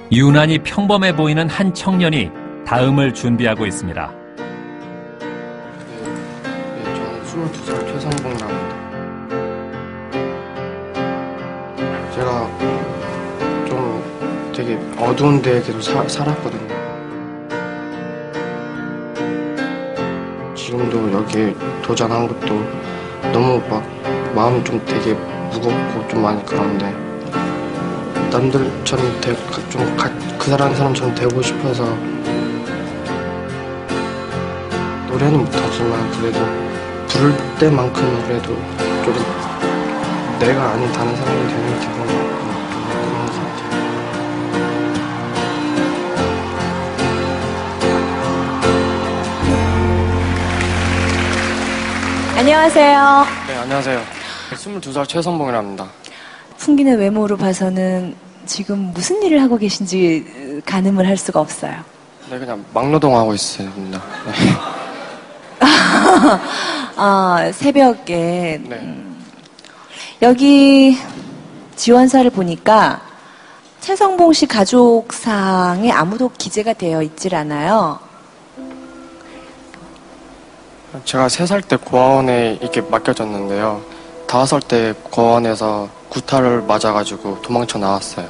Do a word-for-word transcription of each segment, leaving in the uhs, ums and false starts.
유난히 평범해 보이는 한 청년이 다음을 준비하고 있습니다. 네, 저는 스물두 살 최성봉이라고 합니다. 제가 좀 되게 어두운 데에 계속 사, 살았거든요. 지금도 여기 도전한 것도 너무 막 마음이 좀 되게 무겁고 좀 많이 그런데 남들처럼 좀 그 사람처럼 되고 싶어서 노래는 못하지만 그래도 부를 때만큼 그래도 좀 내가 아닌 다른 사람이 되는 기분 그런 것 같아요. 안녕하세요. 네, 안녕하세요. 스물두 살 최선봉이라고 합니다. 풍기는 외모로 봐서는 지금 무슨 일을 하고 계신지 가늠을 할 수가 없어요. 네, 그냥 막노동하고 있습니다. 네. 아, 새벽에 네. 음, 여기 지원사를 보니까 최성봉 씨 가족상에 아무도 기재가 되어 있질 않아요. 제가 세 살 때 고아원에 이렇게 맡겨졌는데요. 다섯 살 때 고아원에서 구타를 맞아가지고 도망쳐 나왔어요.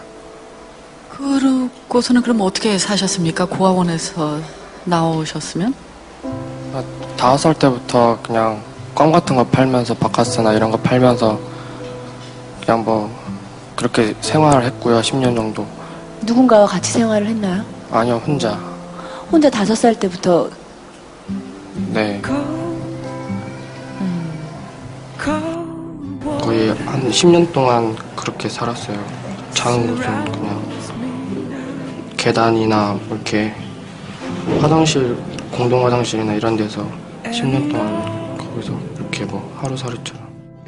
그러고서는 그럼 어떻게 사셨습니까? 고아원에서 나오셨으면? 아, 다섯 살 때부터 그냥 껌 같은 거 팔면서 바카스나 이런 거 팔면서 그냥 뭐 그렇게 생활을 했고요. 십 년 정도. 누군가와 같이 생활을 했나요? 아니요, 혼자. 혼자 다섯 살 때부터. 네. 음. 거의 한 십 년 동안 그렇게 살았어요. 자는 곳은 그냥 계단이나 이렇게 화장실, 공동 화장실이나 이런 데서 십 년 동안 거기서 이렇게 뭐 하루살이처럼.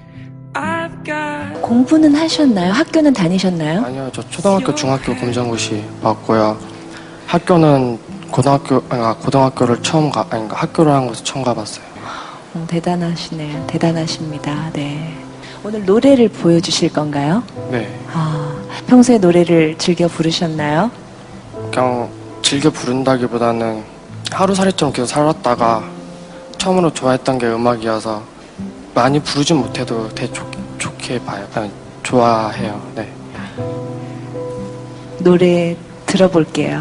공부는 하셨나요? 학교는 다니셨나요? 아니요, 저 초등학교, 중학교 검정고시 봤고요. 학교는 고등학교, 아니 고등학교를 처음 가, 아니 학교를 한 곳을 처음 가봤어요. 음, 대단하시네요. 대단하십니다. 네. 오늘 노래를 보여주실 건가요? 네. 아, 평소에 노래를 즐겨 부르셨나요? 그냥 즐겨 부른다기보다는 하루살이처럼 계속 살았다가 처음으로 좋아했던 게 음악이어서 많이 부르진 못해도 되게 좋, 좋게 봐요. 그냥 좋아해요. 네. 노래 들어볼게요.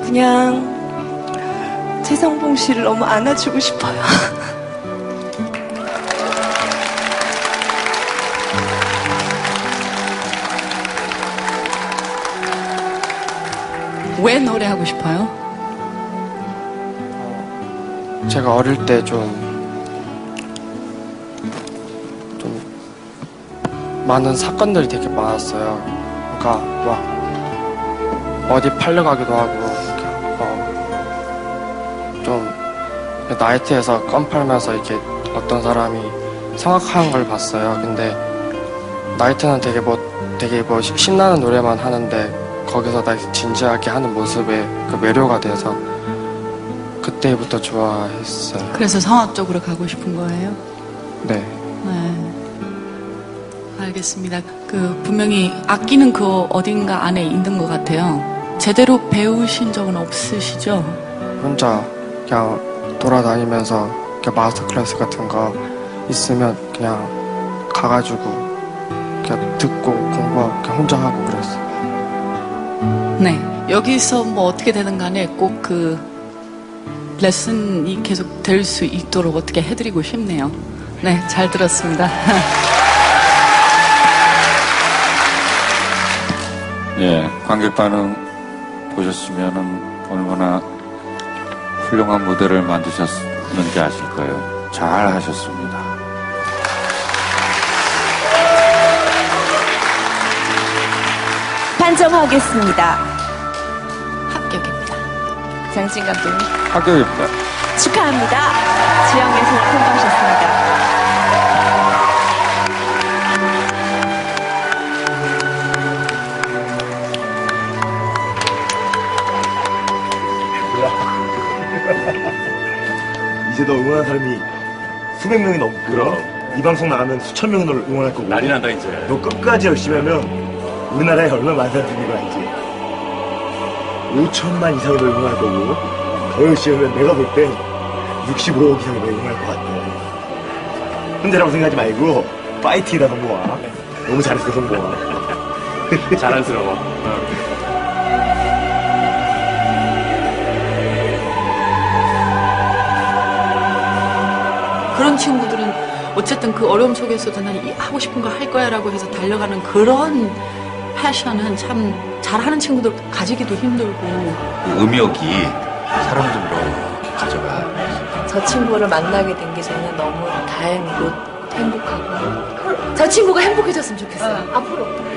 그냥 최성봉 씨를 너무 안아주고 싶어요. 왜 노래하고 싶어요? 제가 어릴 때 좀, 좀, 많은 사건들이 되게 많았어요. 그러니까, 막, 어디 팔려가기도 하고, 이렇게, 어, 좀, 나이트에서 껌 팔면서 이렇게 어떤 사람이 성악하는 걸 봤어요. 근데, 나이트는 되게 뭐, 되게 뭐, 신나는 노래만 하는데, 거기서 나 진지하게 하는 모습에 그 매료가 돼서, 그때부터 좋아했어요. 그래서 성악 쪽으로 가고 싶은 거예요? 네. 네. 알겠습니다. 그 분명히 악기는 그 어딘가 안에 있는 것 같아요. 제대로 배우신 적은 없으시죠? 혼자 그냥 돌아다니면서 이렇게 마스터 클래스 같은 거 있으면 그냥 가가지고 그냥 듣고 공부하고 그냥 혼자 하고 그랬어요. 네. 여기서 뭐 어떻게 되든 간에 꼭 그 레슨이 계속 될 수 있도록 어떻게 해드리고 싶네요. 네, 잘 들었습니다. 예, 관객 반응 보셨으면은 얼마나 훌륭한 무대를 만드셨는지 아실 거예요. 잘 하셨습니다. 판정하겠습니다. 합격입니다. 장진 감독님 합격입니다. 축하합니다. 지역에서 통과하셨습니다. 이제 너 응원하는 사람이 수백 명이 넘고 그럼 이 방송 나가면 수천 명이 너를 응원할 거고 난리 난다 이제. 너 끝까지 열심히 하면 우리나라에 얼마나 많은 사람들이 있는 거 알지? 오천만 이상이 널 응원할 거고 더 열심히 하면 내가 볼 땐 육십오억 이상이 널 응원할 것 같아. 혼자라고 생각하지 말고 파이팅이다 성공아. 너무 잘했어 성공아. 자랑스러워. 그런 친구들은 어쨌든 그 어려움 속에서도 난 이 하고 싶은 거 할 거야 라고 해서 달려가는 그런 패션은 참 잘하는 친구들 가지기도 힘들고. 음역이 사람들로 가져가. 저 친구를 만나게 된 게 저는 너무 다행이고 행복하고 저 친구가 행복해졌으면 좋겠어요. 앞으로.